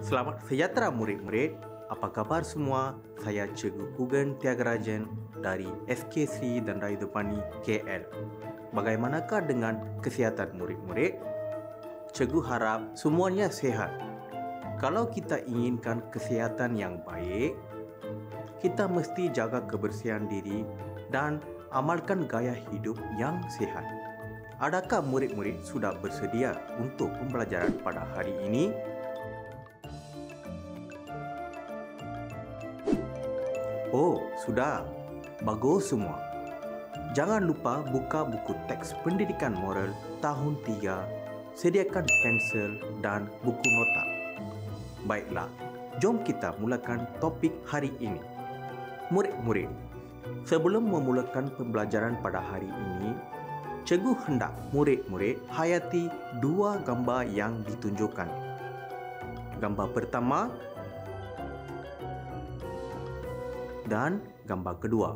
Selamat sejahtera murid-murid. Apa kabar semua? Saya Cikgu Pugan Tiagarajan dari SK Sri dan Raidupani KL. Bagaimanakah dengan kesihatan murid-murid? Cikgu harap semuanya sehat. Kalau kita inginkan kesihatan yang baik, kita mesti jaga kebersihan diri dan amalkan gaya hidup yang sehat. Adakah murid-murid sudah bersedia untuk pembelajaran pada hari ini? Oh, sudah. Bagus semua. Jangan lupa buka buku teks pendidikan moral tahun 3, sediakan pensel dan buku nota. Baiklah, jom kita mulakan topik hari ini. Murid-murid, sebelum memulakan pembelajaran pada hari ini, cikgu hendak murid-murid hayati dua gambar yang ditunjukkan. Gambar pertama dan gambar kedua.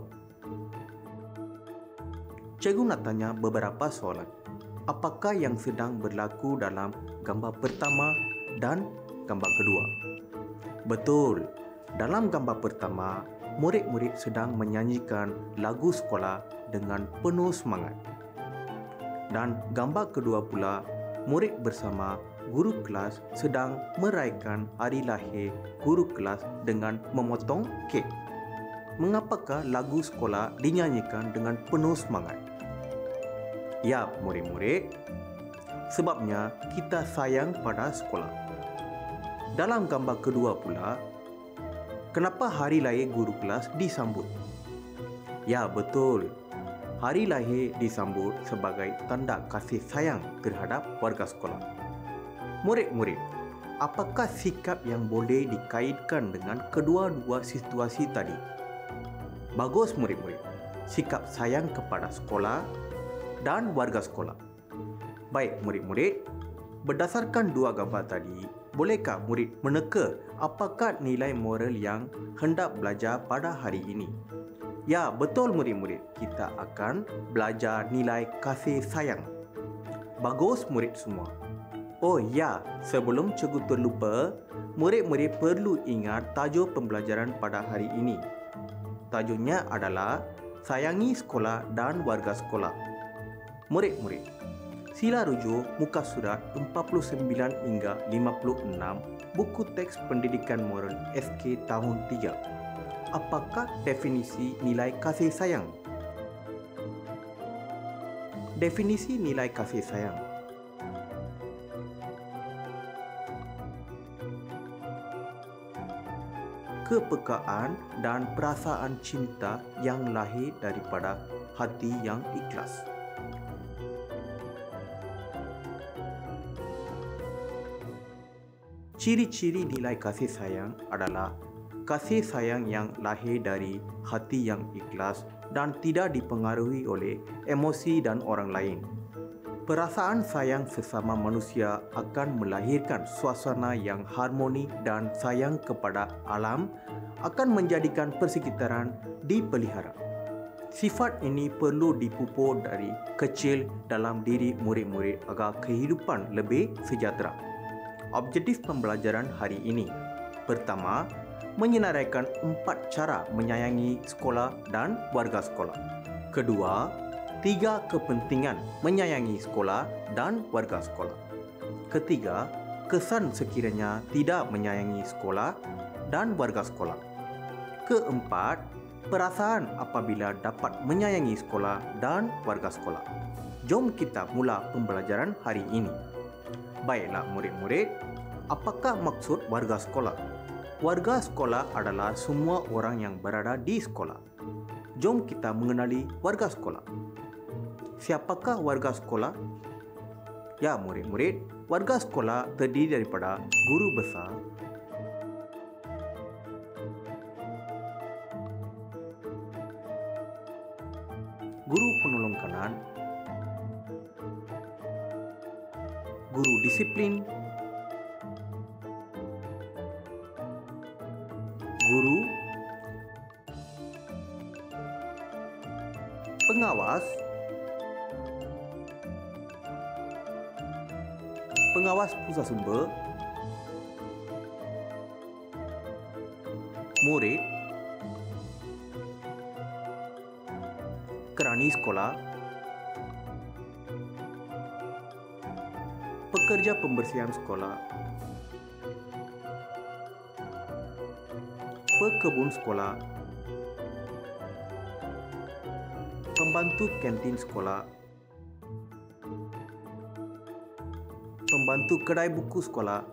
Cikgu nak tanya beberapa soalan. Apakah yang sedang berlaku dalam gambar pertama dan gambar kedua? Betul. Dalam gambar pertama, murid-murid sedang menyanyikan lagu sekolah dengan penuh semangat. Dan gambar kedua pula, murid bersama guru kelas sedang meraihkan hari lahir guru kelas dengan memotong kek. Mengapakah lagu sekolah dinyanyikan dengan penuh semangat? Ya, murid-murid, sebabnya kita sayang pada sekolah. Dalam gambar kedua pula, kenapa hari lahir guru kelas disambut? Ya, betul. Hari lahir disambut sebagai tanda kasih sayang terhadap warga sekolah. Murid-murid, apakah sikap yang boleh dikaitkan dengan kedua-dua situasi tadi? Bagus murid-murid, sikap sayang kepada sekolah dan warga sekolah. Baik murid-murid, berdasarkan dua gambar tadi, bolehkah murid meneka apakah nilai moral yang hendak belajar pada hari ini? Ya, betul murid-murid, kita akan belajar nilai kasih sayang. Bagus murid semua. Oh ya, sebelum cikgu terlupa, murid-murid perlu ingat tajuk pembelajaran pada hari ini. Tajuknya adalah Sayangi Sekolah dan Warga Sekolah. Murid-murid, sila rujuk muka surat 49 hingga 56 buku teks pendidikan moral SK tahun 3. Apakah definisi nilai kasih sayang? Definisi nilai kasih sayang. Kepekaan dan perasaan cinta yang lahir daripada hati yang ikhlas. Ciri-ciri nilai kasih sayang adalah kasih sayang yang lahir dari hati yang ikhlas dan tidak dipengaruhi oleh emosi dan orang lain. Perasaan sayang sesama manusia akan melahirkan suasana yang harmoni dan sayang kepada alam akan menjadikan persekitaran dipelihara. Sifat ini perlu dipupuk dari kecil dalam diri murid-murid agar kehidupan lebih sejahtera. Objektif pembelajaran hari ini. Pertama, menyenaraikan 4 cara menyayangi sekolah dan warga sekolah. Kedua, 3 kepentingan menyayangi sekolah dan warga sekolah. Ketiga, kesan sekiranya tidak menyayangi sekolah dan warga sekolah. Keempat, perasaan apabila dapat menyayangi sekolah dan warga sekolah. Jom kita mula pembelajaran hari ini. Baiklah murid-murid, apakah maksud warga sekolah? Warga sekolah adalah semua orang yang berada di sekolah. Jom kita mengenali warga sekolah. Siapakah warga sekolah? Ya murid-murid, warga sekolah terdiri daripada guru besar, guru penolong kanan, guru disiplin, guru, pengawas, pengawas pusat sumber, murid, kerani sekolah, pekerja pembersihan sekolah, pekebun sekolah, pembantu kantin sekolah, pembantu kedai buku sekolah,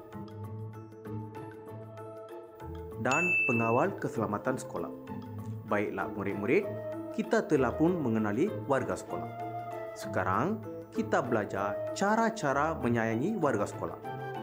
dan pengawal keselamatan sekolah. Baiklah murid-murid, kita telah pun mengenali warga sekolah. Sekarang, kita belajar cara-cara menyayangi warga sekolah.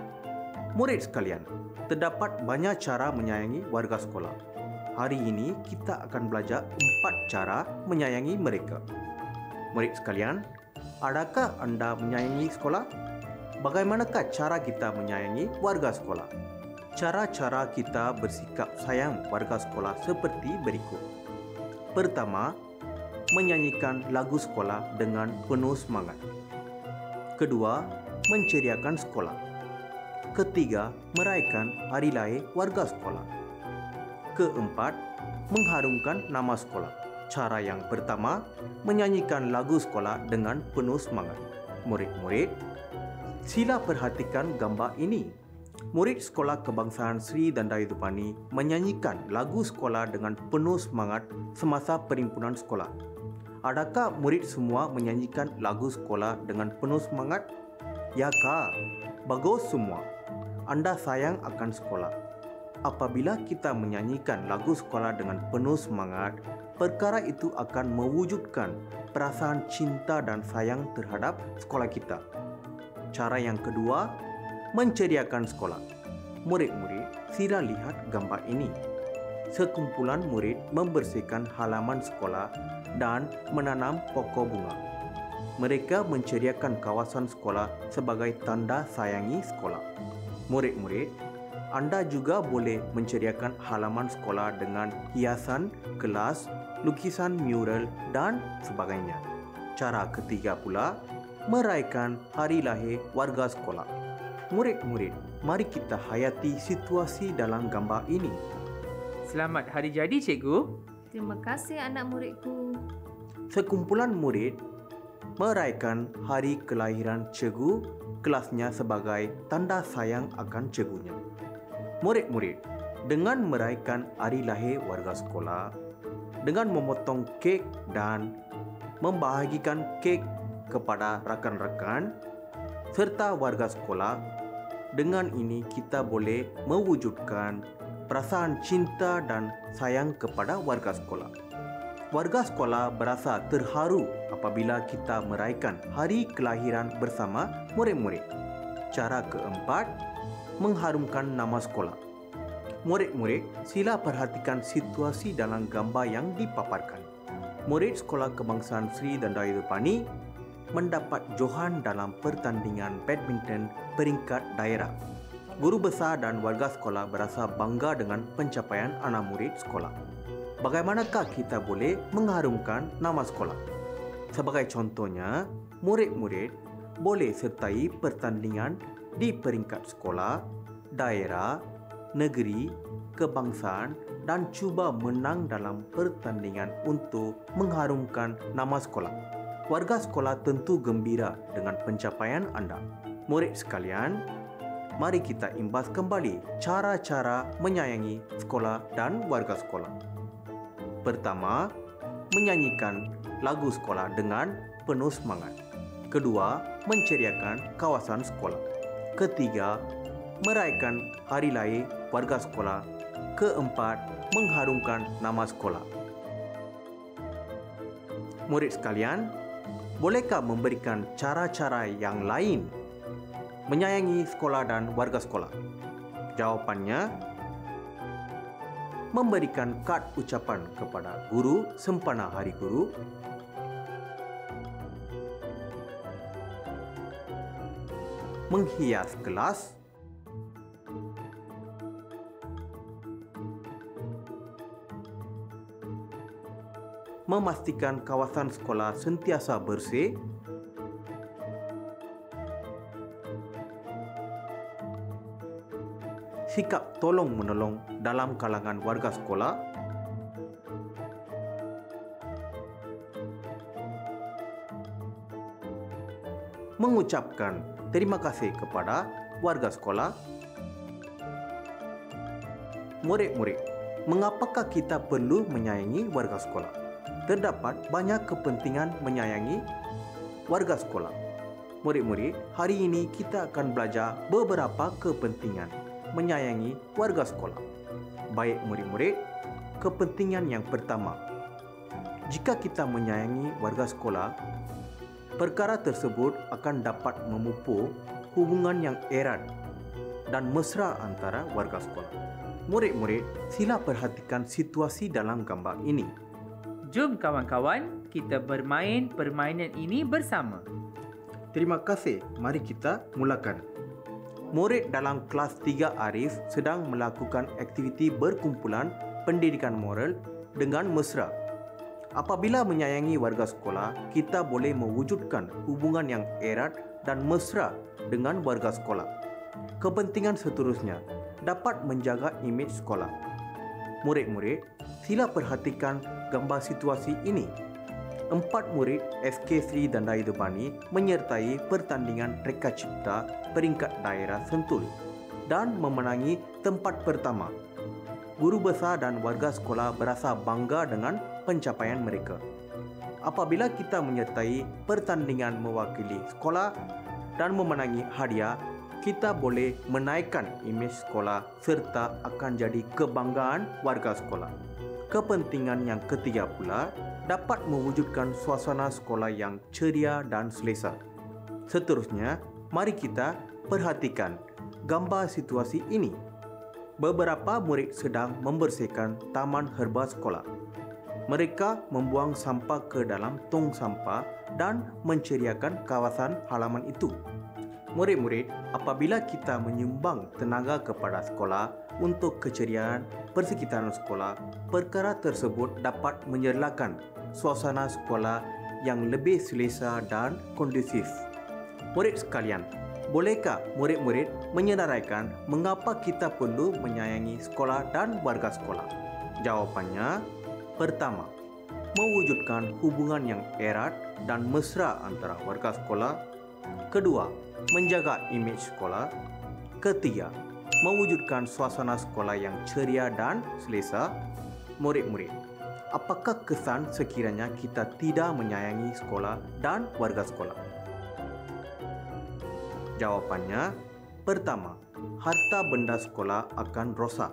Murid sekalian, terdapat banyak cara menyayangi warga sekolah. Hari ini kita akan belajar 4 cara menyayangi mereka. Murid sekalian, adakah anda menyayangi sekolah? Bagaimanakah cara kita menyayangi warga sekolah? Cara-cara kita bersikap sayang warga sekolah seperti berikut. Pertama, menyanyikan lagu sekolah dengan penuh semangat. Kedua, menceriakan sekolah. Ketiga, meraihkan hari lahir warga sekolah. Keempat, mengharumkan nama sekolah. Cara yang pertama, menyanyikan lagu sekolah dengan penuh semangat. Murid-murid, sila perhatikan gambar ini. Murid Sekolah Kebangsaan Sri Dandayuthupani menyanyikan lagu sekolah dengan penuh semangat semasa perhimpunan sekolah. Adakah murid semua menyanyikan lagu sekolah dengan penuh semangat? Ya kah? Bagus semua. Anda sayang akan sekolah. Apabila kita menyanyikan lagu sekolah dengan penuh semangat, perkara itu akan mewujudkan perasaan cinta dan sayang terhadap sekolah kita. Cara yang kedua, menceriakan sekolah. Murid-murid, sila lihat gambar ini. Sekumpulan murid membersihkan halaman sekolah dan menanam pokok bunga. Mereka menceriakan kawasan sekolah sebagai tanda sayangi sekolah. Murid-murid, anda juga boleh menceriakan halaman sekolah dengan hiasan, kelas, lukisan mural dan sebagainya. Cara ketiga pula, meraihkan hari lahir warga sekolah. Murid-murid, mari kita hayati situasi dalam gambar ini. Selamat hari jadi, cikgu. Terima kasih anak muridku. Sekumpulan murid meraihkan hari kelahiran cikgu kelasnya sebagai tanda sayang akan cikgunya. Murid-murid, dengan meraihkan hari lahir warga sekolah, dengan memotong kek dan membahagikan kek kepada rakan-rakan serta warga sekolah, dengan ini kita boleh mewujudkan perasaan cinta dan sayang kepada warga sekolah. Warga sekolah berasa terharu apabila kita meraihkan hari kelahiran bersama murid-murid. Cara keempat, mengharumkan nama sekolah. Murid-murid, sila perhatikan situasi dalam gambar yang dipaparkan. Murid Sekolah Kebangsaan Sri Dandayuthupani mendapat johan dalam pertandingan badminton peringkat daerah. Guru besar dan warga sekolah berasa bangga dengan pencapaian anak murid sekolah. Bagaimanakah kita boleh mengharumkan nama sekolah? Sebagai contohnya, murid-murid boleh sertai pertandingan di peringkat sekolah, daerah, negeri, kebangsaan dan cuba menang dalam pertandingan untuk mengharumkan nama sekolah. Warga sekolah tentu gembira dengan pencapaian anda. Murid sekalian, mari kita imbas kembali cara-cara menyayangi sekolah dan warga sekolah. Pertama, menyanyikan lagu sekolah dengan penuh semangat. Kedua, menceriakan kawasan sekolah. Ketiga, meraihkan hari lahir warga sekolah. Keempat, mengharumkan nama sekolah. Murid sekalian, bolehkah memberikan cara-cara yang lain menyayangi sekolah dan warga sekolah? Jawapannya, memberikan kad ucapan kepada guru sempena Hari Guru, menghias kelas, memastikan kawasan sekolah sentiasa bersih, sikap tolong-menolong dalam kalangan warga sekolah, mengucapkan terima kasih kepada warga sekolah. Murid-murid, mengapakah kita perlu menyayangi warga sekolah? Terdapat banyak kepentingan menyayangi warga sekolah. Murid-murid, hari ini kita akan belajar beberapa kepentingan menyayangi warga sekolah. Baik murid-murid, kepentingan yang pertama. Jika kita menyayangi warga sekolah, perkara tersebut akan dapat memupuk hubungan yang erat dan mesra antara warga sekolah. Murid-murid, sila perhatikan situasi dalam gambar ini. Jom kawan-kawan, kita bermain permainan ini bersama. Terima kasih. Mari kita mulakan. Murid dalam kelas 3 Arif sedang melakukan aktiviti berkumpulan pendidikan moral dengan mesra. Apabila menyayangi warga sekolah, kita boleh mewujudkan hubungan yang erat dan mesra dengan warga sekolah. Kepentingan seterusnya dapat menjaga imej sekolah. Murid-murid, sila perhatikan gambar situasi ini. 4 murid SK Sri Dandayudhubani menyertai pertandingan reka cipta peringkat daerah Sentul dan memenangi tempat pertama. Guru besar dan warga sekolah berasa bangga dengan pencapaian mereka. Apabila kita menyertai pertandingan mewakili sekolah dan memenangi hadiah, kita boleh menaikkan imej sekolah serta akan jadi kebanggaan warga sekolah. Kepentingan yang ketiga pula dapat mewujudkan suasana sekolah yang ceria dan selesa. Seterusnya, mari kita perhatikan gambar situasi ini. Beberapa murid sedang membersihkan taman herba sekolah. Mereka membuang sampah ke dalam tong sampah dan menceriakan kawasan halaman itu. Murid-murid, apabila kita menyumbang tenaga kepada sekolah untuk keceriaan persekitaran sekolah, perkara tersebut dapat menyerlakan suasana sekolah yang lebih selesa dan kondusif. Murid sekalian, bolehkah murid-murid menyenaraikan mengapa kita perlu menyayangi sekolah dan warga sekolah? Jawapannya, pertama, mewujudkan hubungan yang erat dan mesra antara warga sekolah. Kedua, menjaga imej sekolah. Ketiga, mewujudkan suasana sekolah yang ceria dan selesa. Murid-murid, apakah kesan sekiranya kita tidak menyayangi sekolah dan warga sekolah? Jawapannya, pertama, harta benda sekolah akan rosak.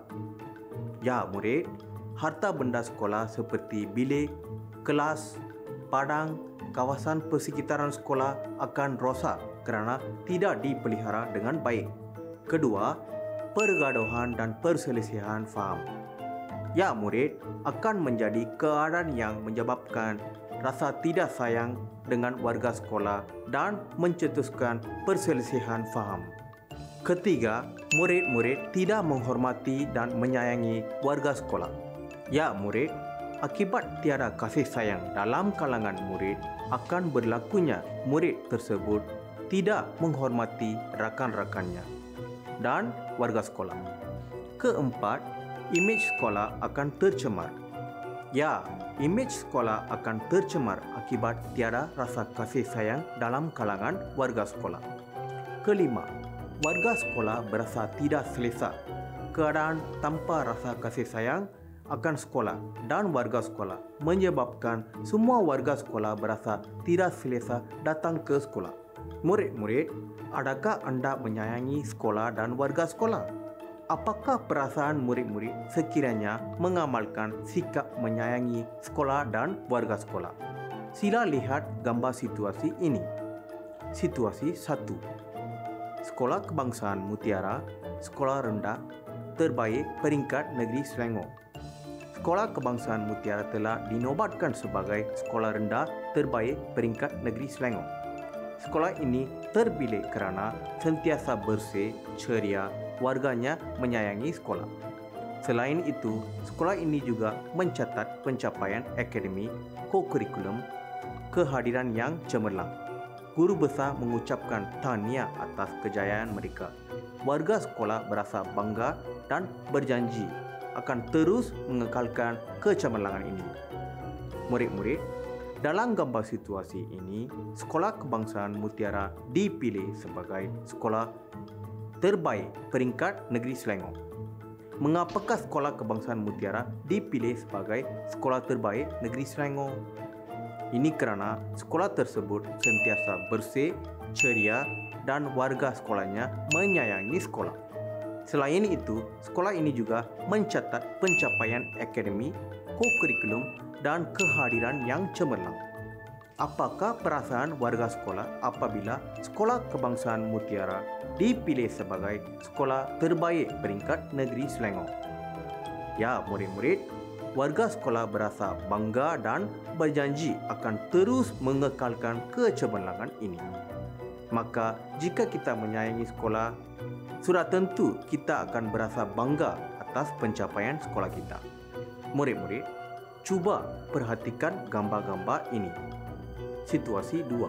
Ya murid, harta benda sekolah seperti bilik, kelas, padang, kawasan persekitaran sekolah akan rosak kerana tidak dipelihara dengan baik. Kedua, pergaduhan dan perselisihan faham. Ya murid, akan menjadi keadaan yang menyebabkan rasa tidak sayang dengan warga sekolah dan mencetuskan perselisihan faham. Ketiga, murid-murid tidak menghormati dan menyayangi warga sekolah. Ya murid, akibat tiada kasih sayang dalam kalangan murid, akan berlakunya murid tersebut tidak menghormati rakan-rakannya dan warga sekolah. Keempat, imej sekolah akan tercemar. Ya, imej sekolah akan tercemar akibat tiada rasa kasih sayang dalam kalangan warga sekolah. Kelima, warga sekolah berasa tidak selesa. Keadaan tanpa rasa kasih sayang akan sekolah dan warga sekolah menyebabkan semua warga sekolah berasa tidak selesa datang ke sekolah. Murid-murid, adakah anda menyayangi sekolah dan warga sekolah? Apakah perasaan murid-murid sekiranya mengamalkan sikap menyayangi sekolah dan warga sekolah? Sila lihat gambar situasi ini. Situasi 1. Sekolah Kebangsaan Mutiara, sekolah rendah terbaik peringkat negeri Selangor. Sekolah Kebangsaan Mutiara telah dinobatkan sebagai sekolah rendah terbaik peringkat negeri Selangor. Sekolah ini terpilih kerana sentiasa bersih, ceria, warganya menyayangi sekolah. Selain itu, sekolah ini juga mencatat pencapaian akademik, ko-kurikulum, kehadiran yang cemerlang. guru besar mengucapkan tahniah atas kejayaan mereka. Warga sekolah berasa bangga dan berjanji akan terus mengekalkan kecemerlangan ini. Murid-murid, dalam gambar situasi ini, Sekolah Kebangsaan Mutiara dipilih sebagai sekolah terbaik peringkat Negeri Selangor. Mengapakah Sekolah Kebangsaan Mutiara dipilih sebagai sekolah terbaik Negeri Selangor? Ini kerana sekolah tersebut sentiasa bersih, ceria dan warga sekolahnya menyayangi sekolah. Selain itu, sekolah ini juga mencatat pencapaian akademik, ko-kurikulum dan kehadiran yang cemerlang. Apakah perasaan warga sekolah apabila Sekolah Kebangsaan Mutiara dipilih sebagai sekolah terbaik peringkat Negeri Selangor? Ya, murid-murid, warga sekolah berasa bangga dan berjanji akan terus mengekalkan kecemerlangan ini. Maka, jika kita menyayangi sekolah, sudah tentu kita akan berasa bangga atas pencapaian sekolah kita. Murid-murid, cuba perhatikan gambar-gambar ini. Situasi 2.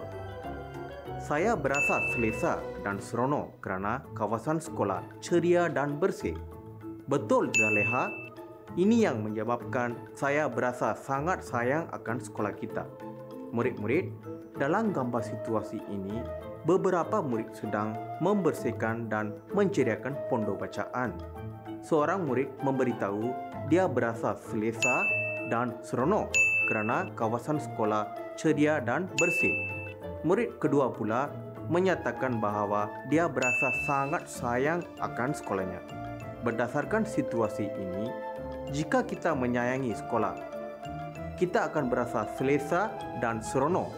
Saya berasa selesa dan seronok kerana kawasan sekolah ceria dan bersih. Betul, Zaleha? Ini yang menyebabkan saya berasa sangat sayang akan sekolah kita. Murid-murid, dalam gambar situasi ini, beberapa murid sedang membersihkan dan menceriakan pondok bacaan. Seorang murid memberitahu dia berasa selesa dan seronok kerana kawasan sekolah ceria dan bersih. Murid kedua pula menyatakan bahawa dia berasa sangat sayang akan sekolahnya. Berdasarkan situasi ini, jika kita menyayangi sekolah, kita akan berasa selesa dan seronok.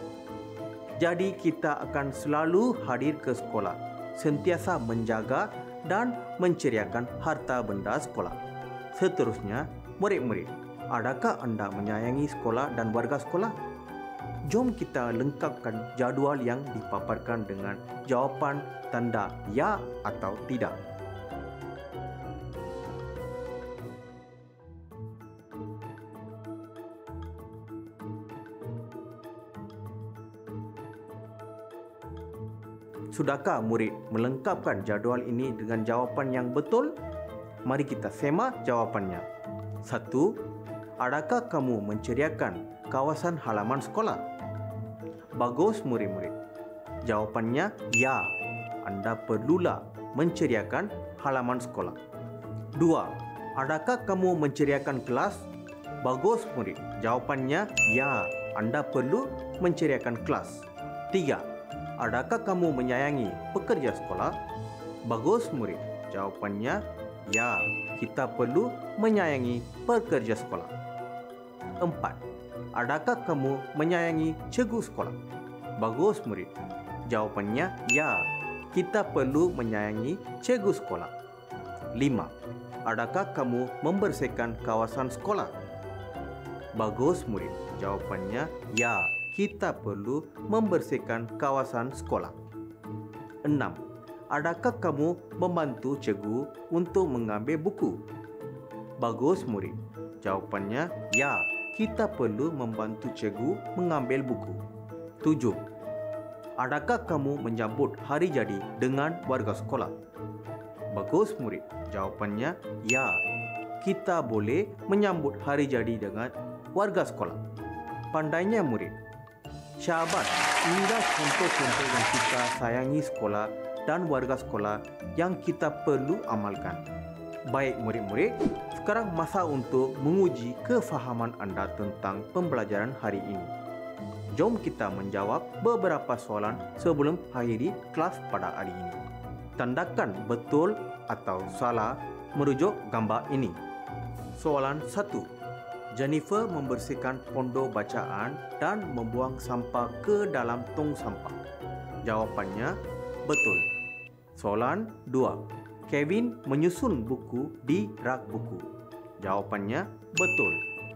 Jadi kita akan selalu hadir ke sekolah, sentiasa menjaga dan menceriakan harta benda sekolah. Seterusnya, murid-murid, adakah anda menyayangi sekolah dan warga sekolah? Jom kita lengkapkan jadual yang dipaparkan dengan jawapan tanda ya atau tidak. Sudahkah murid melengkapkan jadual ini dengan jawapan yang betul? Mari kita semak jawapannya. 1. Adakah kamu menceriakan kawasan halaman sekolah? Bagus murid-murid. Jawapannya ya. Anda perlulah menceriakan halaman sekolah. 2. Adakah kamu menceriakan kelas? Bagus murid. Jawapannya ya. Anda perlu menceriakan kelas. 3. Adakah kamu menyayangi pekerja sekolah? Bagus murid. Jawapannya ya. Kita perlu menyayangi pekerja sekolah. 4. Adakah kamu menyayangi cikgu sekolah? Bagus murid. Jawapannya ya. Kita perlu menyayangi cikgu sekolah. 5. Adakah kamu membersihkan kawasan sekolah? Bagus murid. Jawapannya ya. Kita perlu membersihkan kawasan sekolah. 6. Adakah kamu membantu cikgu untuk mengambil buku? Bagus murid. Jawapannya ya. Kita perlu membantu cikgu mengambil buku. 7. Adakah kamu menyambut hari jadi dengan warga sekolah? Bagus murid. Jawapannya ya. Kita boleh menyambut hari jadi dengan warga sekolah. Pandainya murid. Sahabat, inilah contoh-contoh yang kita sayangi sekolah dan warga sekolah yang kita perlu amalkan. Baik murid-murid, sekarang masa untuk menguji kefahaman anda tentang pembelajaran hari ini. Jom kita menjawab beberapa soalan sebelum akhiri kelas pada hari ini. Tandakan betul atau salah merujuk gambar ini. Soalan 1. Jennifer membersihkan pondok bacaan dan membuang sampah ke dalam tong sampah. Jawapannya betul. Soalan 2. Kevin menyusun buku di rak buku. Jawapannya betul.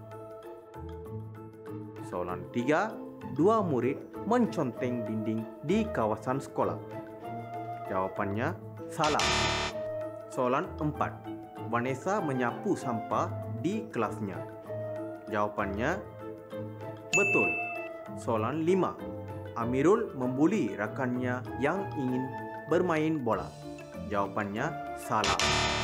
Soalan 3. Dua murid menconteng dinding di kawasan sekolah. Jawapannya salah. Soalan 4. Vanessa menyapu sampah di kelasnya. Jawapannya betul. Soalan 5. Amirul membuli rakannya yang ingin bermain bola? Jawapannya salah.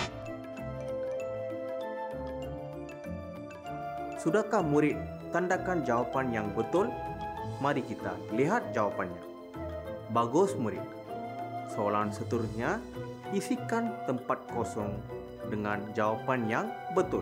Sudahkah murid tandakan jawapan yang betul? Mari kita lihat jawapannya. Bagus murid. Soalan seterusnya, isikan tempat kosong dengan jawapan yang betul.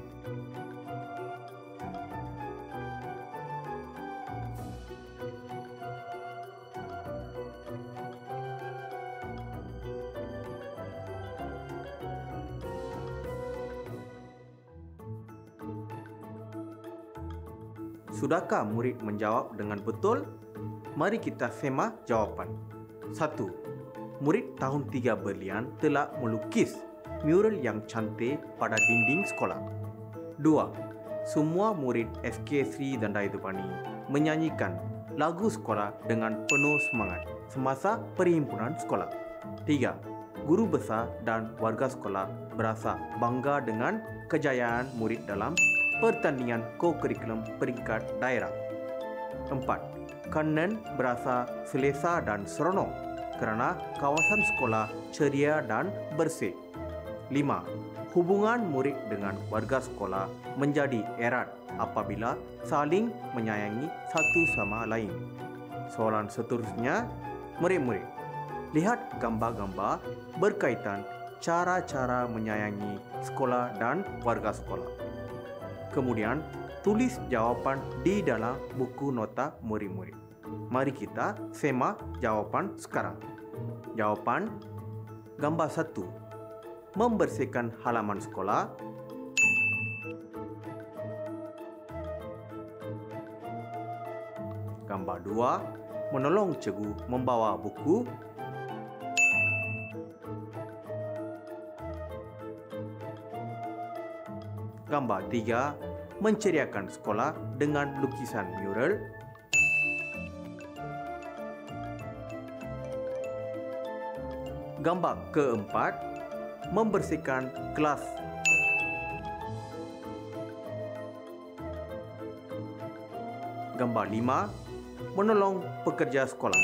Sudahkah murid menjawab dengan betul? Mari kita semak jawapan. 1. Murid tahun 3 Berlian telah melukis mural yang cantik pada dinding sekolah. 2. Semua murid SK Sri Dandayudhupani menyanyikan lagu sekolah dengan penuh semangat semasa perhimpunan sekolah. 3. Guru besar dan warga sekolah berasa bangga dengan kejayaan murid dalam pertandingan ko-kurikulum peringkat daerah. 4. Kanan berasa selesa dan seronok kerana kawasan sekolah ceria dan bersih. 5. Hubungan murid dengan warga sekolah menjadi erat apabila saling menyayangi satu sama lain. Soalan seterusnya, murid-murid, lihat gambar-gambar berkaitan cara-cara menyayangi sekolah dan warga sekolah. Kemudian, tulis jawapan di dalam buku nota murid-murid. Mari kita semak jawapan sekarang. Jawapan gambar 1. Membersihkan halaman sekolah. Gambar 2. Menolong cikgu membawa buku. Gambar 3. Menceriakan sekolah dengan lukisan mural. Gambar keempat. Membersihkan kelas. Gambar 5. Menolong pekerja sekolah.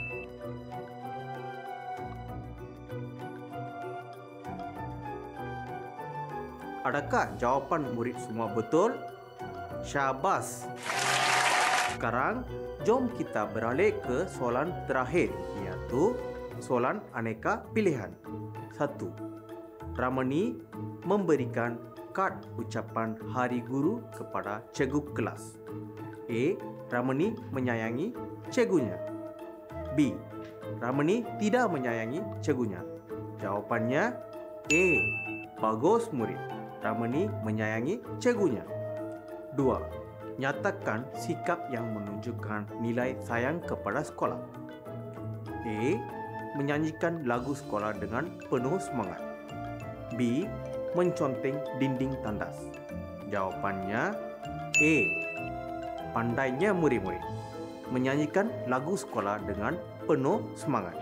Adakah jawapan murid semua betul? Syabas! Sekarang, jom kita beralih ke soalan terakhir, iaitu soalan aneka pilihan. 1. Ramani memberikan kad ucapan Hari Guru kepada cikgu kelas. A. Ramani menyayangi cikgunya. B. Ramani tidak menyayangi cikgunya. Jawapannya A. Bagus murid. Ramani menyayangi cikgunya. 2. Nyatakan sikap yang menunjukkan nilai sayang kepada sekolah. A. Menyanyikan lagu sekolah dengan penuh semangat. B. Menconteng dinding tandas. Jawapannya A. Pandainya murid-murid menyanyikan lagu sekolah dengan penuh semangat.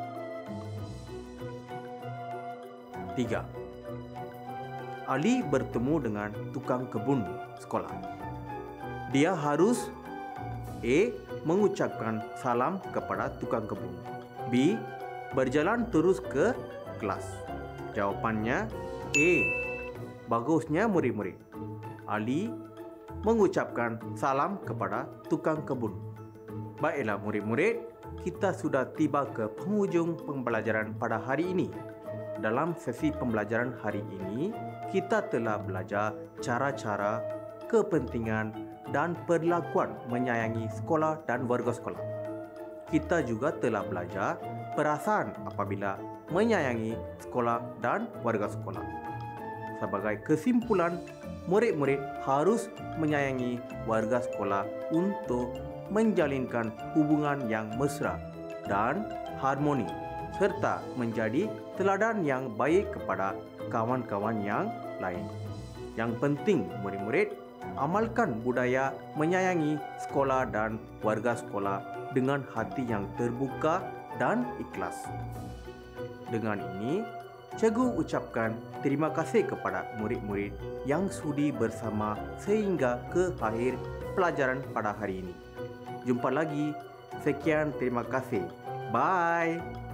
3. Ali bertemu dengan tukang kebun sekolah. Dia harus A. Mengucapkan salam kepada tukang kebun. B. Berjalan terus ke kelas. Jawapannya A. Bagusnya murid-murid. Ali mengucapkan salam kepada tukang kebun. Baiklah murid-murid, kita sudah tiba ke penghujung pembelajaran pada hari ini. Dalam sesi pembelajaran hari ini, kita telah belajar cara-cara, kepentingan dan perlakuan menyayangi sekolah dan warga sekolah. Kita juga telah belajar perasaan apabila menyayangi sekolah dan warga sekolah. Sebagai kesimpulan, murid-murid harus menyayangi warga sekolah untuk menjalinkan hubungan yang mesra dan harmoni serta menjadi teladan yang baik kepada kawan-kawan yang lain. Yang penting, murid-murid, amalkan budaya menyayangi sekolah dan warga sekolah dengan hati yang terbuka dan ikhlas. Dengan ini, cikgu ucapkan terima kasih kepada murid-murid yang sudi bersama sehingga ke akhir pelajaran pada hari ini. Jumpa lagi Sekian, terima kasih. Bye.